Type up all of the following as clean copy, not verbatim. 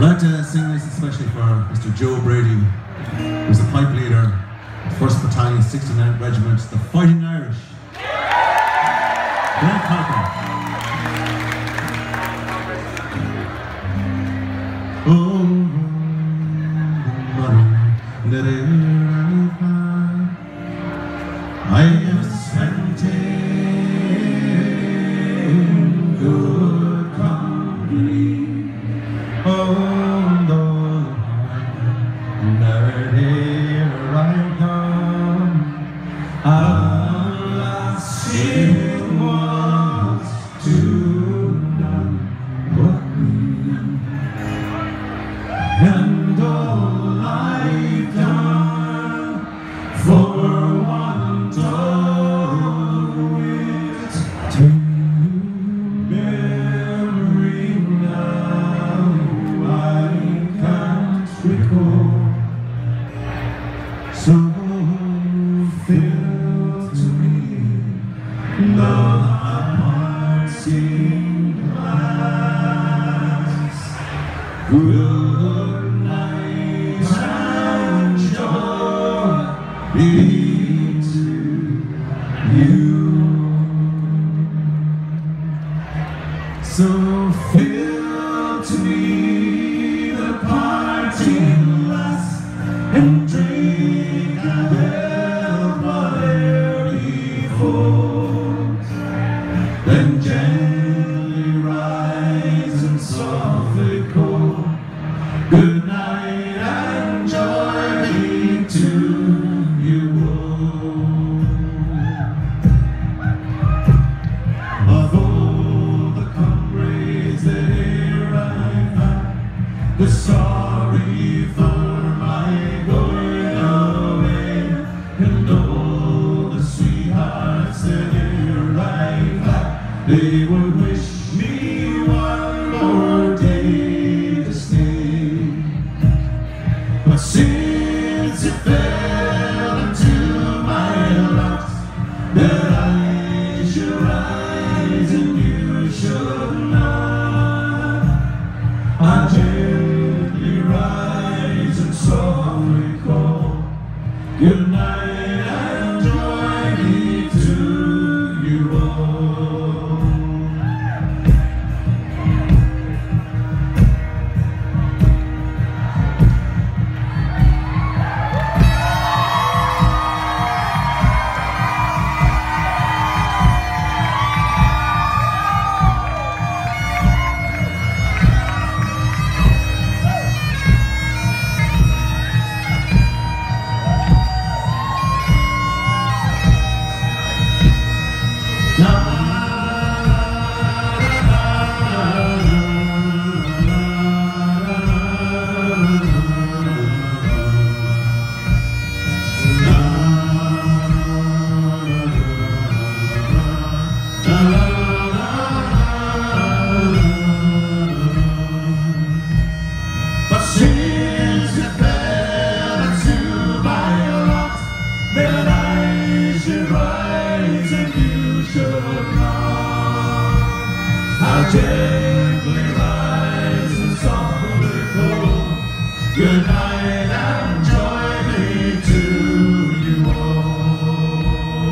I'd like to sing this especially for Mr. Joe Brady, who's the pipe leader of 1st Battalion 69th Regiment, the Fighting Irish. Glen Piper. Oh, I have spent in good company. Oh, Lord, here I come. Alas, it was to none but me, and all I've done for want of wit to memory now I can't recall. So fill to me the parting glass. Good night and joy be to you. So fill to me the parting glass and drink a health whatever he falls. Then gently rise and softly call. Good night and joy be to you all. Of all the comrades that here I've had, the sorry for my going away, and all the sweethearts that here I've had, they would wish me one more day to stay. But since it fell into my lot that I should rise and you should not, I gently rise and softly call. Good night and joy be to you all. But since it fell into my lot that I should rise and you should not, I'll gently rise and softly call. Good night and joy be to you all.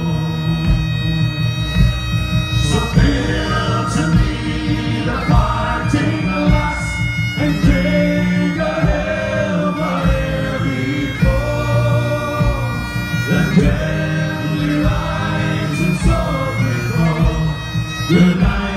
So fill to me the parting glass and drink a health whatever he falls. Then gently rise and softly call. Good night.